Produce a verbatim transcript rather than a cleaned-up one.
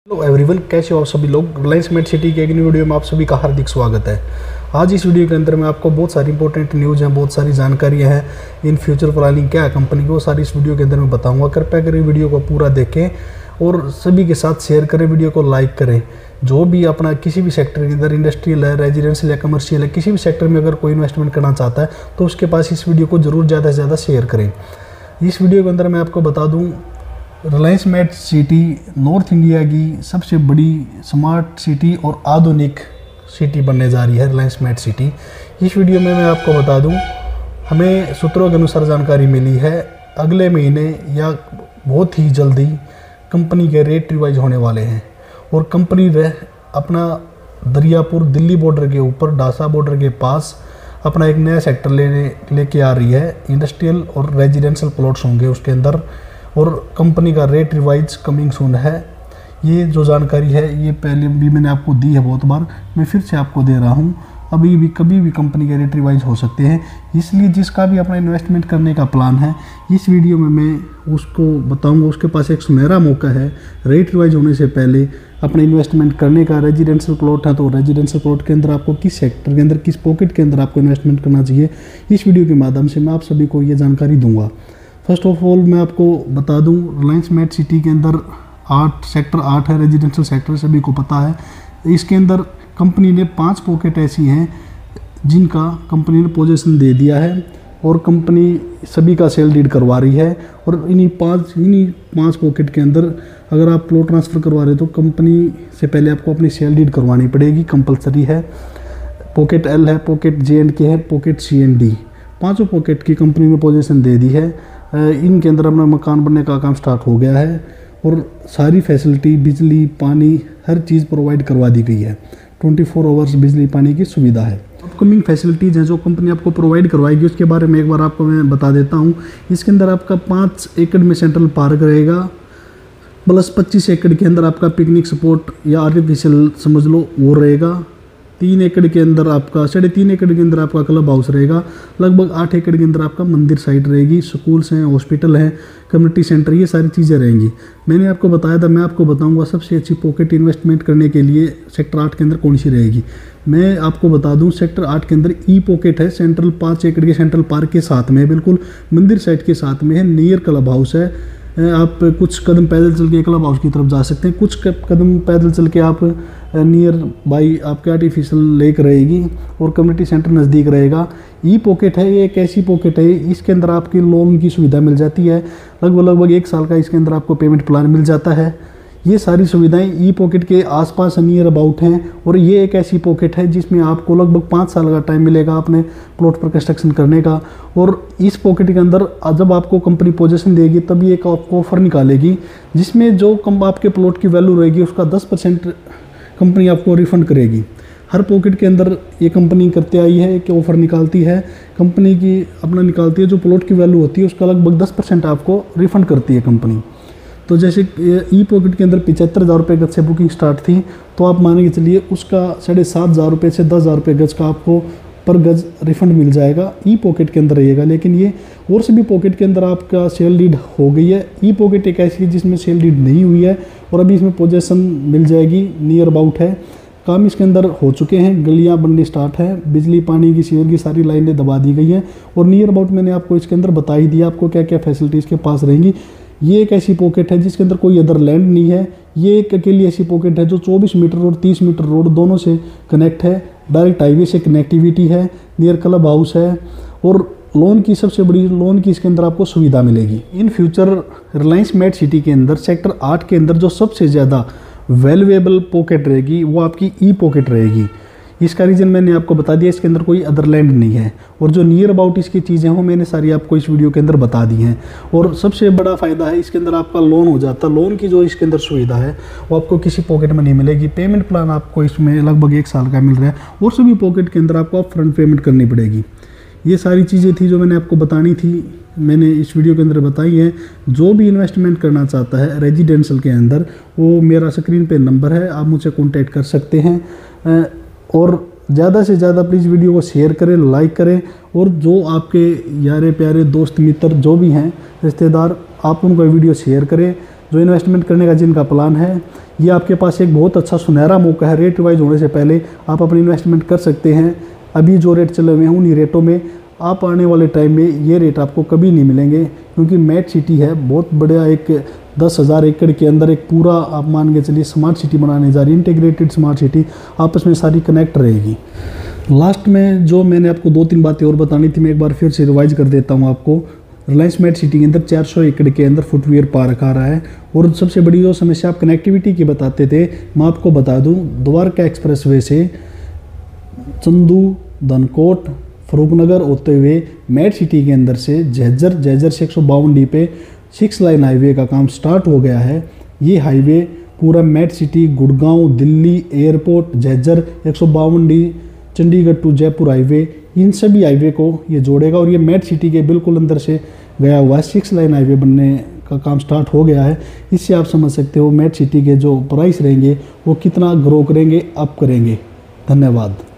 Hello everyone, कैसे हो आप सभी लोग। रिलायंस मेट सिटी के एक नई वीडियो में आप सभी का हार्दिक स्वागत है। आज इस वीडियो के अंदर मैं आपको बहुत सारी इंपॉर्टेंट न्यूज़ हैं, बहुत सारी जानकारियां हैं। इन फ्यूचर प्लानिंग क्या है कंपनी को, सारी इस वीडियो के अंदर मैं बताऊंगा। कृपया करें वीडियो को पूरा देखें और सभी के साथ शेयर करें, वीडियो को लाइक करें। जो भी अपना किसी भी सेक्टर के अंदर, इंडस्ट्रियल है, रेजिडेंशियल है, कमर्शियल है, किसी भी सेक्टर में अगर कोई इन्वेस्टमेंट करना चाहता है तो उसके पास इस वीडियो को जरूर ज़्यादा से ज़्यादा शेयर करें। इस वीडियो के अंदर मैं आपको बता दूँ, Reliance Met City North India की सबसे बड़ी स्मार्ट सिटी और आधुनिक सिटी बनने जा रही है। रिलायंस मेट सिटी, इस वीडियो में मैं आपको बता दूं, हमें सूत्रों के अनुसार जानकारी मिली है अगले महीने या बहुत ही जल्दी कंपनी के रेट रिवाइज होने वाले हैं और कंपनी वह अपना दरियापुर दिल्ली बॉर्डर के ऊपर डासा बॉर्डर के पास अपना एक नया सेक्टर लेने लेके आ रही है। इंडस्ट्रियल और रेजिडेंशियल प्लॉट्स होंगे उसके अंदर और कंपनी का रेट रिवाइज कमिंग सून है। ये जो जानकारी है ये पहले भी मैंने आपको दी है बहुत बार, मैं फिर से आपको दे रहा हूँ। अभी भी कभी भी कंपनी के रेट रिवाइज हो सकते हैं, इसलिए जिसका भी अपना इन्वेस्टमेंट करने का प्लान है इस वीडियो में मैं उसको बताऊंगा। उसके पास एक सुनहरा मौका है रेट रिवाइज होने से पहले अपने इन्वेस्टमेंट करने का। रेजिडेंशियल प्लॉट है तो रेजिडेंशियल प्लॉट के अंदर आपको किस सेक्टर के अंदर, किस पॉकेट के अंदर आपको इन्वेस्टमेंट करना चाहिए, इस वीडियो के माध्यम से मैं आप सभी को ये जानकारी दूंगा। फर्स्ट ऑफ ऑल मैं आपको बता दूं, रिलायंस मेट सिटी के अंदर आठ सेक्टर आठ है, रेजिडेंशियल सेक्टर सभी को पता है। इसके अंदर कंपनी ने पांच पॉकेट ऐसी हैं जिनका कंपनी ने पोजीशन दे दिया है और कंपनी सभी का सेल डीड करवा रही है। और इन्हीं पांच इन्हीं पांच पॉकेट के अंदर अगर आप प्लॉट ट्रांसफ़र करवा रहे हो तो कंपनी से पहले आपको अपनी सेल डीड करवानी पड़ेगी, कंपलसरी है। पॉकेट एल है, पॉकेट जे एंड के है, पॉकेट सी एंड डी, पाँचों पॉकेट की कंपनी ने पोजीशन दे दी है। इनके अंदर अपना मकान बनने का काम स्टार्ट हो गया है और सारी फैसिलिटी, बिजली, पानी, हर चीज़ प्रोवाइड करवा दी गई है। ट्वेंटी फोर आवर्स बिजली पानी की सुविधा है। अपकमिंग फैसिलिटीज़ हैं जो कंपनी आपको प्रोवाइड करवाएगी, उसके बारे में एक बार आपको मैं बता देता हूँ। इसके अंदर आपका पाँच एकड़ में सेंट्रल पार्क रहेगा, प्लस पच्चीस एकड़ के अंदर आपका पिकनिक स्पॉट या आर्टिफिशियल समझ लो वो रहेगा। तीन एकड़ के अंदर आपका साढ़े तीन एकड़ के अंदर आपका क्लब हाउस रहेगा। लगभग आठ एकड़ के अंदर आपका मंदिर साइट रहेगी। स्कूल्स हैं, हॉस्पिटल हैं, कम्युनिटी सेंटर, ये सारी चीज़ें रहेंगी। मैंने आपको बताया था, मैं आपको बताऊंगा सबसे अच्छी पॉकेट इन्वेस्टमेंट करने के लिए सेक्टर आठ के अंदर कौन सी रहेगी। मैं आपको बता दूं, सेक्टर आठ के अंदर ई पॉकेट है, सेंट्रल पाँच एकड़ के सेंट्रल पार्क के साथ में है, बिल्कुल मंदिर साइट के साथ में है। नियर क्लब हाउस है, आप कुछ कदम पैदल चल के क्लब हाउस की तरफ जा सकते हैं, कुछ कदम पैदल चल के आप नियर बाई आपके आर्टिफिशियल लेक रहेगी और कम्युनिटी सेंटर नज़दीक रहेगा। ई पॉकेट है, ये एक ऐसी पॉकेट है इसके अंदर आपकी लोन की सुविधा मिल जाती है। लगभग लगभग एक साल का इसके अंदर आपको पेमेंट प्लान मिल जाता है। ये सारी सुविधाएं ई पॉकेट के आसपास नियर अबाउट हैं और ये एक ऐसी पॉकेट है जिसमें आपको लगभग पाँच साल का टाइम मिलेगा अपने प्लॉट पर कंस्ट्रक्शन करने का। और इस पॉकेट के अंदर जब आपको कंपनी पोजीशन देगी तब ये एक आपको ऑफर निकालेगी जिसमें जो कम आपके प्लॉट की वैल्यू रहेगी उसका दस परसेंट कंपनी आपको रिफंड करेगी। हर पॉकेट के अंदर ये कंपनी करते आई है कि ऑफ़र निकालती है, कंपनी की अपना निकालती है, जो प्लॉट की वैल्यू होती है उसका लगभग दस परसेंट आपको रिफंड करती है कंपनी। तो जैसे ई पॉकेट के अंदर पचहत्तर हज़ार रुपये गज से बुकिंग स्टार्ट थी तो आप मान के चलिए उसका साढ़े सात हज़ार रुपये से दस हज़ार रुपये गज का आपको पर गज रिफंड मिल जाएगा। ई पॉकेट के अंदर रहेगा, लेकिन ये और सभी पॉकेट के अंदर आपका सेल डीड हो गई है। ई पॉकेट एक ऐसी है जिसमें सेल डीड नहीं हुई है और अभी इसमें पोजीशन मिल जाएगी, नियर अबाउट है। काम इसके अंदर हो चुके हैं, गलियां बननी स्टार्ट है, बिजली पानी की सीवर की सारी लाइनें दबा दी गई हैं और नियर अबाउट मैंने आपको इसके अंदर बता ही दिया आपको क्या क्या फैसिलिटी इसके पास रहेंगी। ये एक ऐसी पॉकेट है जिसके अंदर कोई अदर लैंड नहीं है। ये एक अकेली ऐसी पॉकेट है जो चौबीस मीटर और तीस मीटर रोड दोनों से कनेक्ट है, डायरेक्ट हाईवे से कनेक्टिविटी है, नियर क्लब हाउस है और लोन की सबसे बड़ी लोन की इसके अंदर आपको सुविधा मिलेगी। In future Reliance Met City के अंदर सेक्टर आठ के अंदर जो सबसे ज़्यादा वैल्यूएबल पॉकेट रहेगी वो आपकी ई पॉकेट रहेगी। इसका रीज़न मैंने आपको बता दिया, इसके अंदर कोई अदर लैंड नहीं है और जो नियर अबाउट इसकी चीज़ें हों मैंने सारी आपको इस वीडियो के अंदर बता दी हैं। और सबसे बड़ा फ़ायदा है इसके अंदर आपका लोन हो जाता है। लोन की जो इसके अंदर सुविधा है वो आपको किसी पॉकेट में नहीं मिलेगी। पेमेंट प्लान आपको इसमें लगभग एक साल का मिल रहा है और सभी पॉकेट के अंदर आपको फ्रंट पेमेंट करनी पड़ेगी। ये सारी चीज़ें थी जो मैंने आपको बतानी थी, मैंने इस वीडियो के अंदर बताई है। जो भी इन्वेस्टमेंट करना चाहता है रेजिडेंशियल के अंदर, वो मेरा स्क्रीन पे नंबर है, आप मुझसे कांटेक्ट कर सकते हैं। और ज़्यादा से ज़्यादा प्लीज़ वीडियो को शेयर करें, लाइक करें और जो आपके यारे प्यारे दोस्त मित्र जो भी हैं रिश्तेदार, आप उनको वीडियो शेयर करें जो इन्वेस्टमेंट करने का जिनका प्लान है, ये आपके पास एक बहुत अच्छा सुनहरा मौका है। रेट रिवाइज होने से पहले आप अपनी इन्वेस्टमेंट कर सकते हैं। अभी जो रेट चले हुए हैं उन्हीं रेटों में आप आने वाले टाइम में ये रेट आपको कभी नहीं मिलेंगे, क्योंकि मैट सिटी है, बहुत बड़ा एक दस हज़ार एकड़ के अंदर एक पूरा आप मान के चलिए स्मार्ट सिटी बनाने जा रही है, इंटीग्रेटेड स्मार्ट सिटी, आपस में सारी कनेक्ट रहेगी। लास्ट में जो मैंने आपको दो तीन बातें और बतानी थी, मैं एक बार फिर से रिवाइज कर देता हूँ आपको। रिलायंस मैट सिटी के अंदर चार सौ एकड़ के अंदर फुटवियर पार्क आ रहा है, और सबसे बड़ी जो समस्या आप कनेक्टिविटी की बताते थे, मैं आपको बता दूँ, द्वारका एक्सप्रेस वे से चंदू, धनकोट, फरूखनगर होते हुए मैट सिटी के अंदर से जैजर जैजर से एक सौ बावन डी पे सिक्स लाइन हाईवे का काम स्टार्ट हो गया है। ये हाईवे पूरा Met City, Gurgaon, Delhi airport, Jhajjar, एक सौ बावन D, Chandigarh to Jaipur highway, इन सभी हाईवे को ये जोड़ेगा। और ये मैट सिटी के बिल्कुल अंदर से गया हुआ है, सिक्स लाइन हाईवे बनने का काम स्टार्ट हो गया है। इससे आप समझ सकते हो मैट सिटी के जो प्राइस रहेंगे वो कितना ग्रो करेंगे, अप करेंगे। धन्यवाद।